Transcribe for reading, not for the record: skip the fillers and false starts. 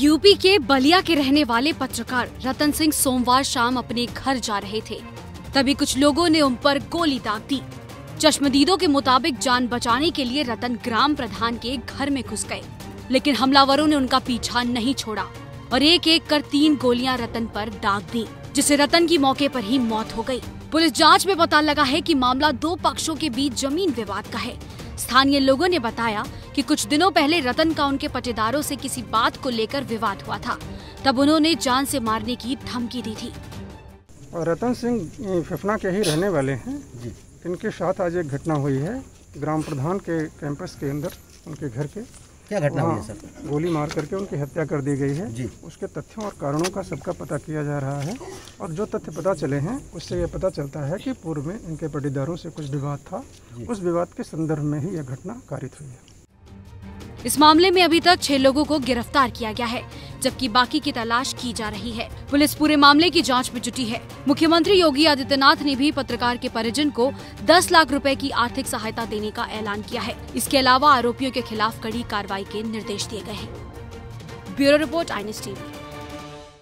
UP के बलिया के रहने वाले पत्रकार रतन सिंह सोमवार शाम अपने घर जा रहे थे, तभी कुछ लोगों ने उन पर गोली दाग दी। चश्मदीदों के मुताबिक जान बचाने के लिए रतन ग्राम प्रधान के घर में घुस गए, लेकिन हमलावरों ने उनका पीछा नहीं छोड़ा और एक एक कर 3 गोलियां रतन पर दाग दी, जिससे रतन की मौके पर ही मौत हो गई। पुलिस जांच में पता लगा है कि मामला 2 पक्षों के बीच जमीन विवाद का है। स्थानीय लोगों ने बताया कि कुछ दिनों पहले रतन का उनके पटेदारों से किसी बात को लेकर विवाद हुआ था, तब उन्होंने जान से मारने की धमकी दी थी। रतन सिंह फिफना के ही रहने वाले हैं। इनके साथ आज एक घटना हुई है ग्राम प्रधान के कैंपस के अंदर, उनके घर के। क्या घटना हुई है सर? गोली मार करके उनकी हत्या कर दी गई है जी। उसके तथ्यों और कारणों का सबका पता किया जा रहा है और जो तथ्य पता चले हैं उससे ये पता चलता है कि पूर्व में इनके पटीदारों से कुछ विवाद था। उस विवाद के संदर्भ में ही यह घटना कारित हुई है। इस मामले में अभी तक 6 लोगों को गिरफ्तार किया गया है, जबकि बाकी की तलाश की जा रही है। पुलिस पूरे मामले की जांच में जुटी है। मुख्यमंत्री योगी आदित्यनाथ ने भी पत्रकार के परिजन को 10 लाख रुपए की आर्थिक सहायता देने का ऐलान किया है। इसके अलावा आरोपियों के खिलाफ कड़ी कार्रवाई के निर्देश दिए गए हैं। Bureau report, INS TV।